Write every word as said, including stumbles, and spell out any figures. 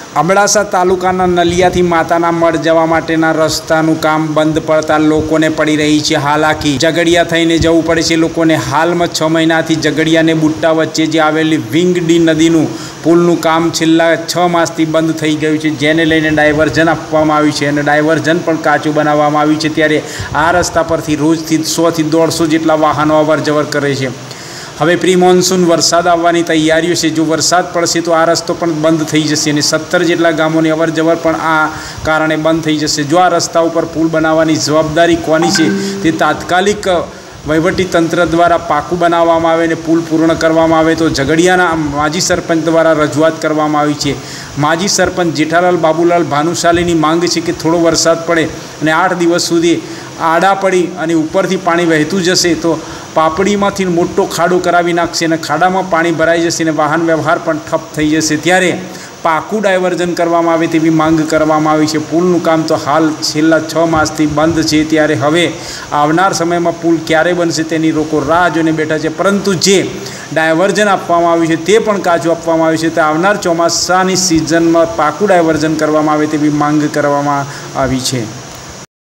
અબડાસા તાલુકાના નલિયાથી માતાના મઢ જવા માટેના રસ્તાનું કામ બંધ પડતા લોકોને પડી રહી છે હાલાકી। ઝઘડિયા થઈને જવું પડે છે લોકોને। હાલમાં છ મહિનાથી ઝઘડિયા અને બુટ્ટા વચ્ચે જે આવેલી વિંગડી નદીનું પુલનું કામ છેલ્લા છ માસથી બંધ થઈ ગયું છે, જેને લઈને ડાયવર્ઝન આપવામાં આવ્યું છે અને ડાયવર્ઝન પણ કાચું બનાવવામાં આવ્યું છે। ત્યારે આ રસ્તા પરથી રોજથી સોથી દોઢસો જેટલા વાહનો અવર જવર કરે છે। હવે પ્રી મોન્સૂન વરસાદ આવવાની તૈયારીઓ છે। જો વરસાદ પડશે તો આ રસ્તો પણ બંધ થઈ જશે અને સત્તર જેટલા ગામોની અવર જવર પણ આ કારણે બંધ થઈ જશે। જો આ રસ્તા ઉપર પુલ બનાવવાની જવાબદારી કોની છે તે તાત્કાલિક વહીવટી તંત્ર દ્વારા પાકું બનાવવામાં આવે અને પુલ પૂર્ણ કરવામાં આવે તો ઝઘડિયાના માજી સરપંચ દ્વારા રજૂઆત કરવામાં આવી છે। માજી સરપંચ જેઠાલાલ બાબુલાલ ભાનુશાલીની માંગ છે કે થોડો વરસાદ પડે અને આઠ દિવસ સુધી આડા પડી અને ઉપરથી પાણી વહેતું જશે તો પાપડીમાંથી મોટો ખાડો કરાવી નાખશે અને ખાડામાં પાણી ભરાઈ જશે અને વાહન વ્યવહાર પણ ઠપ થઈ જશે। ત્યારે પાકું ડાયવર્ઝન કરવામાં આવે તેવી માંગ કરવામાં આવી છે। પુલનું કામ તો હાલ છેલ્લા છ માસથી બંધ છે। ત્યારે હવે આવનાર સમયમાં પુલ ક્યારે બનશે તેની લોકો રાહ જોઈને બેઠા છે, પરંતુ જે ડાયવર્ઝન આપવામાં આવ્યું છે તે પણ કાચું આપવામાં આવ્યું છે। તો આવનાર ચોમાસાની સિઝનમાં પાકું ડાયવર્ઝન કરવામાં આવે તેવી માંગ કરવામાં આવી છે।